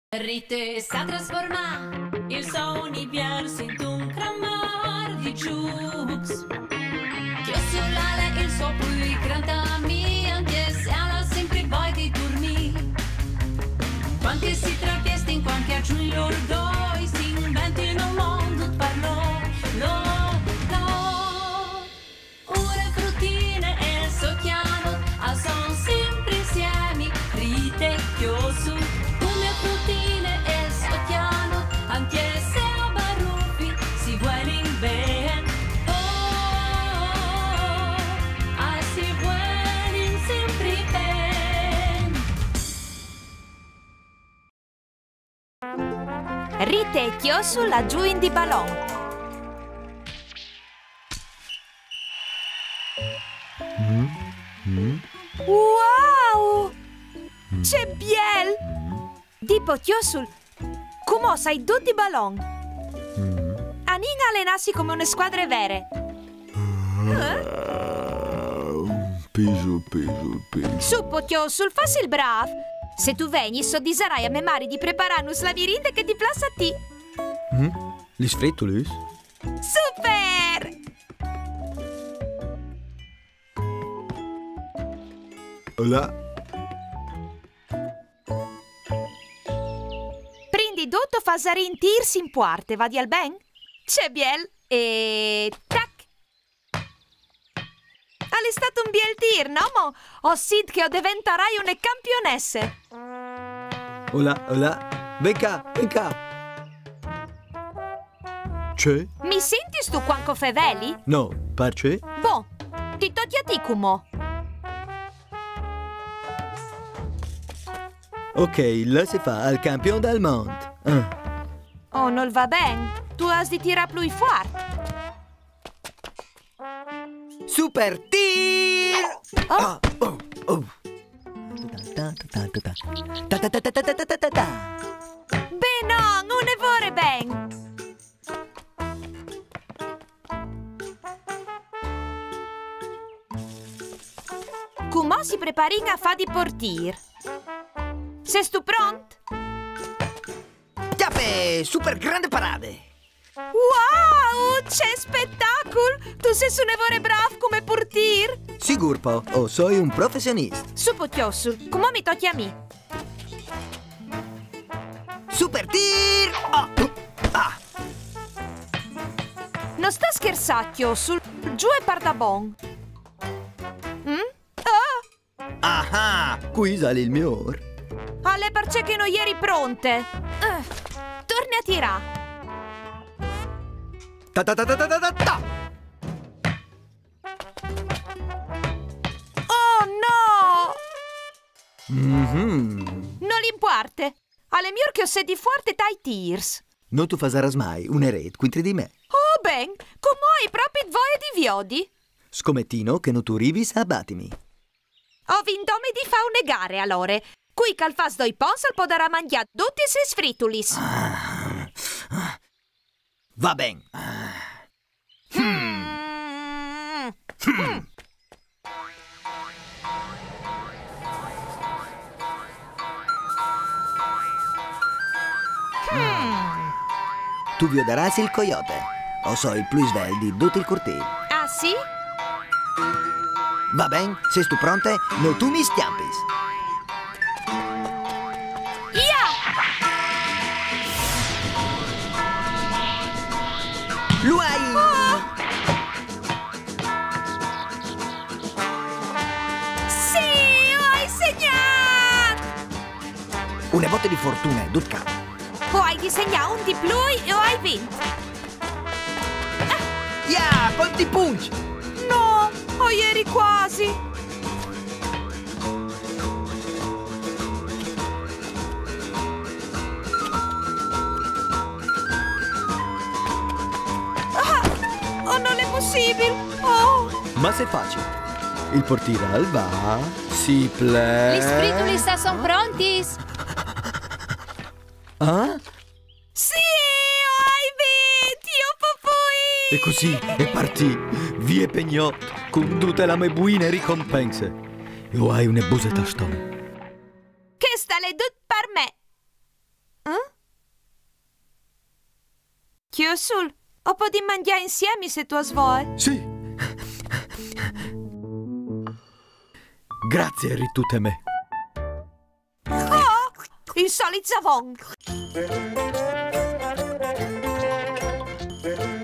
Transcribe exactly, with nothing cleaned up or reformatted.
Rite sa trasformar il suo univers in un clamor di jukes. Chiosulale il suo più grande amico e se alla sempre voi di dormire. Quanti si travesti in quanti aggiungi loro due si inventino un mondo per loro, loro, loro. Ore fruttine e socchiano a son sempre insieme. Rite chiosul. Fruttine e sottiano, anche se a baruffi si vuelen ben. Oh, ah, si vuelen sempre ben. Rite e Chiosu laggiù in di ballon. Mm, mm. Wow! C'è biel! Tipo Chiosul, come sai tutti i ballon? Mm. Anin allenarsi come una squadra vere. Eh? Peso, peso, peso. Suppo Chiosul, fassi il brav. Se tu veni, so disarai a me mari di preparare un slavirinde che ti plassa a ti. Mm? Li sfrettolis? Super! Hola. Tutto fa sarintirsi in parte, va di al ben? C'è biel e... tac! È stato un biel tir, no? Mo? Ho sid che diventerai una campionesse. Hola, hola. Venga, venga. C'è? Mi senti stu quanco feveli? No, parce? Boh, ti togli a ti cumo. Ok, là si fa al campione del mondo. Ah. Oh, non va bene. Tu has di tirare più forte. Super tir! Oh. Ah, oh, oh. Beh, no, non ne vorrei ben. Come si prepari a fa di portir? Sei tu pronto? Chiappe, super grande parade! Wow, c'è spettacolo! Tu sei un evore bravo come portir? Sigur po, oh, soy un professionista. Suppo Chiosul, come mi tocchi a me? Super tir! Oh. Ah. Non sta scherzando, Chiosul. Giù e parta bon. Mm? Ah! Ah, qui sale il mio or. Alle parce che non ieri pronte. Uh, torni a tirare. Ta ta ta ta ta ta ta. Oh no! Mm-hmm. Non l'importe. Alle mie che ho sedi forte dai tirs. Non tu fasaras mai un eret quintri di me. Oh ben, come hai proprio voi di viodi? Scommettino che non tu rivis a battimi. Ho vinto me di fa une gare allora. Qui calfas doi pons al podrà mangiare tutti i ses fritulis. Ah. Ah. Va ben. Ah. Hmm. Mm. Hmm. Mm. Tu vioderas il coyote. O so il più svel di tutto il cortile. Ah sì? Va ben, se tu pronte, no tu mi stiampis. Lo hai! Oh! Sì, hai segnato! Una botte di fortuna, Dutka. O hai disegnato un di più e o hai vinto. Ah. Yeah, quanti punch! No, o ieri quasi. Oh. Ma c'est facile. Il portiral va, si plaît. Gli sprituli sono pronti? Ah? Sì, hai vinto, io popoi. E così è partì, vie pegnot, con tutte le mie buone ricompense. E hai una busa tastone. Che sta le dut per me. Eh? Chiusul, o potremmo mangiare insieme se tu vuoi? Sì. Grazie, ritute me. Oh, il solito savon.